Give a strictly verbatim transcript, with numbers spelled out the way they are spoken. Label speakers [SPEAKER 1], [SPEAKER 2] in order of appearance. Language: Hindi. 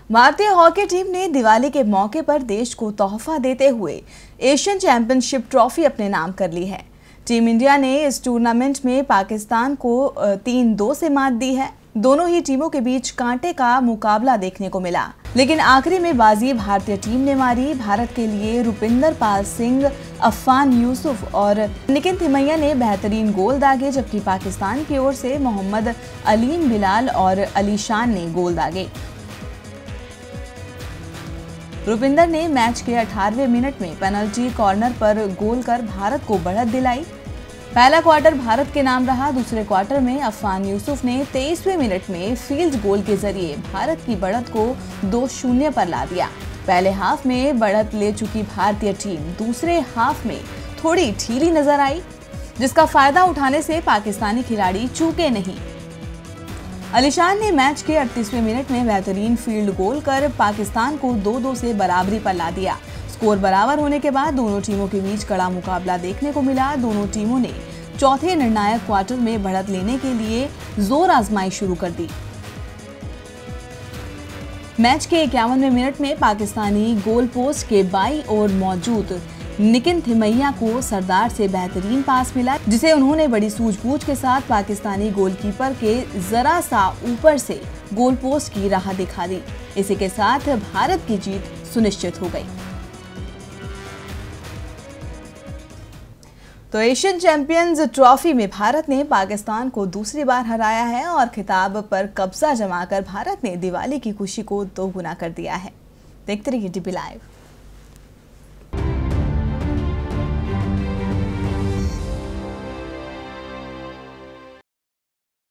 [SPEAKER 1] भारतीय हॉकी टीम ने दिवाली के मौके पर देश को तोहफा देते हुए एशियन चैंपियनशिप ट्रॉफी अपने नाम कर ली है। टीम इंडिया ने इस टूर्नामेंट में पाकिस्तान को तीन दो से मात दी है। दोनों ही टीमों के बीच कांटे का मुकाबला देखने को मिला, लेकिन आखिरी में बाजी भारतीय टीम ने मारी। भारत के लिए रुपिंदर पाल सिंह, अफान यूसुफ और निकिन थिमैया ने बेहतरीन गोल दागे, जबकि पाकिस्तान की ओर से मोहम्मद अलीम बिलाल और अली शान ने गोल दागे। रुपिंदर ने मैच के अठारहवें मिनट में पेनल्टी कॉर्नर पर गोल कर भारत को बढ़त दिलाई। पहला क्वार्टर भारत के नाम रहा। दूसरे क्वार्टर में अफान यूसुफ ने तेईसवें मिनट में फील्ड गोल के जरिए भारत की बढ़त को दो शून्य पर ला दिया। पहले हाफ में बढ़त ले चुकी भारतीय टीम दूसरे हाफ में थोड़ी ढीली नजर आई, जिसका फायदा उठाने से पाकिस्तानी खिलाड़ी चूके नहीं। अली शान ने मैच के अड़तीसवें मिनट में बेहतरीन फील्ड गोल कर पाकिस्तान को दो दो से बराबरी पर ला दिया। स्कोर बराबर होने के बाद दोनों टीमों के बीच कड़ा मुकाबला देखने को मिला। दोनों टीमों ने चौथे निर्णायक क्वार्टर में बढ़त लेने के लिए जोर आजमाई शुरू कर दी। मैच के इक्यावनवें मिनट में पाकिस्तानी गोल पोस्ट के बाईं ओर मौजूद निकिन थिमैया को सरदार से बेहतरीन पास मिला, जिसे उन्होंने बड़ी सूझबूझ के साथ पाकिस्तानी गोलकीपर के जरा सा ऊपर से गोल पोस्ट की राह दिखा दी। इसी के साथ भारत की जीत सुनिश्चित हो गई। तो एशियन चैंपियंस ट्रॉफी में भारत ने पाकिस्तान को दूसरी बार हराया है और खिताब पर कब्जा जमाकर भारत ने दिवाली की खुशी को दोगुना कर दिया है। देखते रहिए डीबी लाइव।